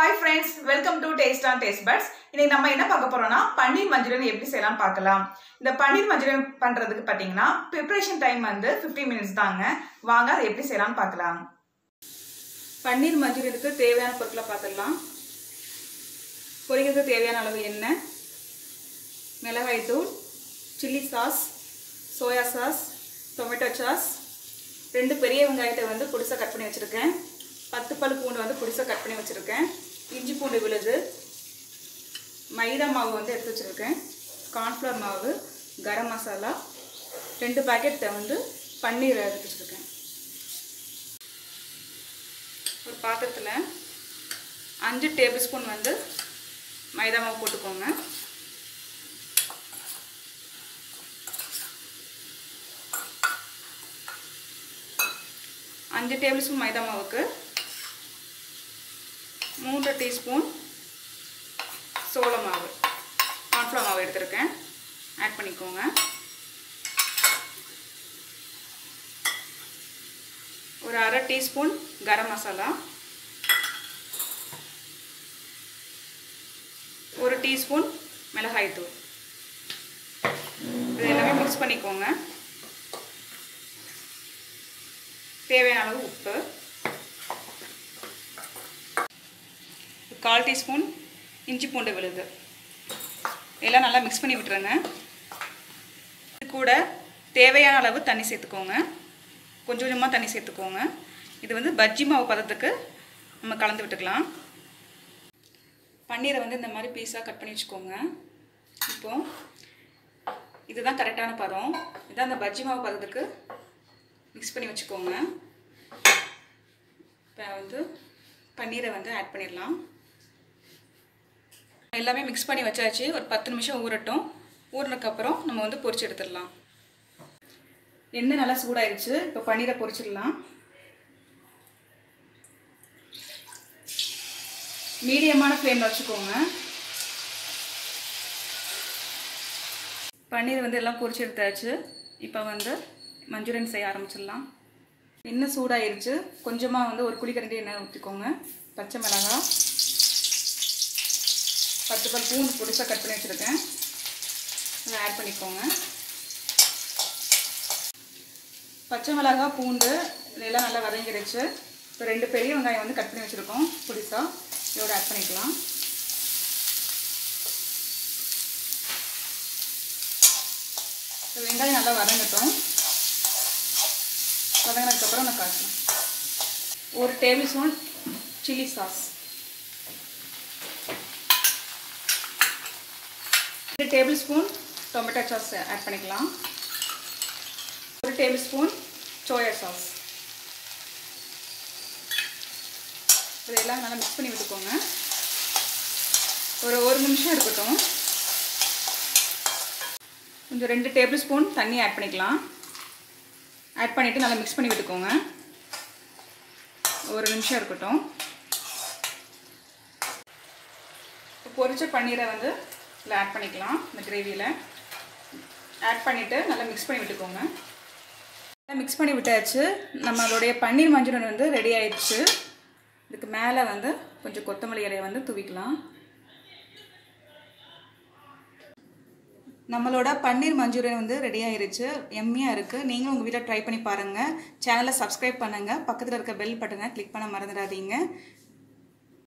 Hi friends, welcome to Taste on Taste Buds. இன்னைக்கு நம்ம என்ன பார்க்க போறோம்னா பன்னீர் மஞ்சூரியன் எப்படி செய்யலாம் பார்க்கலாம். இந்த பன்னீர் மஞ்சூரியன் பண்றதுக்கு பாத்தீங்கன்னா preparation time வந்து 15 minutes தாங்க. வாங்க அதை எப்படி செய்யலாம் பார்க்கலாம். பன்னீர் மஞ்சூரியனுக்கு தேவையான பொருட்களை பார்த்துடலாம். பொரிக்கிறதுக்கு தேவையான அளவு எண்ணெய், மிளகாய் தூள், chilli sauce, soya sauce, tomato sauce, 2 பெரிய வெங்காயத்தை வந்து பொடிசா கட் பண்ணி வச்சிருக்கேன். 10 பல் பூண்டு வந்து பொடிசா கட் பண்ணி வச்சிருக்கேன். இஞ்சி பூண்டு விழுது, மைதா மாவு வந்து எடுத்து வச்சிருக்கேன். கார்ன்ஃப்ளவர் மாவு, கரம் மசாலா, 2 பாக்கெட் வந்து பன்னீர் எடுத்து வச்சிருக்கேன். ஒரு பாத்திரத்தில் 5 டேபிள் ஸ்பூன் வந்து மைதா மாவு போட்டுக்கோங்க. அஞ்சு டேபிள் ஸ்பூன் மைதா மாவுக்கு 3 டீஸ்பூன் சோள மாவு, கார்ன்ஃப்ளவர் மாவு எடுத்துருக்கேன். ஆட் பண்ணிக்கோங்க. ஒரு அரை டீஸ்பூன் கரம் மசாலா, 1 டீஸ்பூன் மிளகாய் தூள், இது எல்லாமே மிக்ஸ் பண்ணிக்கோங்க. தேவையான அளவு உப்பு, 1/4 டீஸ்பூன் இஞ்சி பூண்டு விழுது, எல்லாம் நல்லா மிக்ஸ் பண்ணி விட்டுருங்க. இது கூட தேவையான அளவு தண்ணி சேர்த்துக்கோங்க. கொஞ்சம் கொஞ்சமாக தண்ணி சேர்த்துக்கோங்க. இது வந்து பஜ்ஜி மாவு பதத்துக்கு நம்ம கலந்து விட்டுக்கலாம். பன்னீரை வந்து இந்த மாதிரி பீஸாக கட் பண்ணி வச்சுக்கோங்க. இப்போது இதுதான் கரெக்டான பதம். இதுதான் அந்த பஜ்ஜி மாவு பதத்துக்கு மிக்ஸ் பண்ணி வச்சுக்கோங்க. இப்போ வந்து பன்னீரை வந்து ஆட் பண்ணிடலாம். எல்லாமே மிக்ஸ் பண்ணி வச்சாச்சு. ஒரு 10 நிமிஷம் ஊறட்டும். ஊறினதுக்கப்புறம் நம்ம வந்து பொரிச்சு எடுத்துடலாம். எண்ணெய் நல்லா சூடாயிருச்சு. இப்போ பன்னீரை பொரிச்சிடலாம். மீடியமான ஃப்ளேமில் வச்சுக்கோங்க. பன்னீர் வந்து எல்லாம் பொரிச்சு எடுத்தாச்சு. இப்போ வந்து மஞ்சூரியன் செய்ய ஆரம்பிச்சிடலாம். எண்ணெய் சூடாயிருச்சு. கொஞ்சமாக வந்து ஒரு குழிக்கரண்டி எண்ணெய் ஊற்றிக்கோங்க. பச்சை மிளகாய், 10 பல் பூண்டு பொடிசாக கட் பண்ணி வச்சுருக்கேன். அதை ஆட் பண்ணிக்கோங்க. பச்சை மிளகாய், பூண்டு இதெல்லாம் நல்லா வதங்கிடுச்சு. இப்போ 2 பெரிய வெங்காயம் வந்து கட் பண்ணி வச்சுருக்கோம் பொடிசாக. இதோட ஆட் பண்ணிக்கலாம். வெங்காயம் நல்லா வதங்கட்டும். வதங்கினதுக்கப்புறம் நான் காட்டலாம். 1 tablespoon chilli sauce, 2 tablespoon tomato sauce add பண்ணிக்கலாம். 1 டேபிள் ஸ்பூன் சோயா சாஸ். இதெல்லாம் நல்லா மிக்ஸ் பண்ணி விட்டுக்கோங்க. ஒரு 1 நிமிஷம் இருக்கட்டும். கொஞ்சம் 2 டேபிள் ஸ்பூன் தண்ணி ஆட் பண்ணிக்கலாம். ஆட் பண்ணிவிட்டு நல்லா மிக்ஸ் பண்ணி விட்டுக்கோங்க. 1 நிமிஷம் இருக்கட்டும். பொரிச்ச பன்னீரை வந்து இதில் ஆட் பண்ணிக்கலாம். இந்த கிரேவியில் ஆட் பண்ணிவிட்டு நல்லா மிக்ஸ் பண்ணி விட்டுக்கோங்க. நல்லா மிக்ஸ் பண்ணி விட்டாச்சு. நம்மளுடைய பன்னீர் மஞ்சூரியன் வந்து ரெடி ஆயிடுச்சு. இதுக்கு மேலே வந்து கொஞ்சம் கொத்தமல்லி இலையை வந்து தூவிக்கலாம். நம்மளோட பன்னீர் மஞ்சூரியன் வந்து ரெடி ஆயிருச்சு. எம்மியாக இருக்குது. நீங்களும் உங்கள் வீட்டில் ட்ரை பண்ணி பாருங்கள். சேனலை சப்ஸ்கிரைப் பண்ணுங்கள். பக்கத்தில் இருக்க பெல் பட்டனை கிளிக் பண்ண மறந்துடாதீங்க.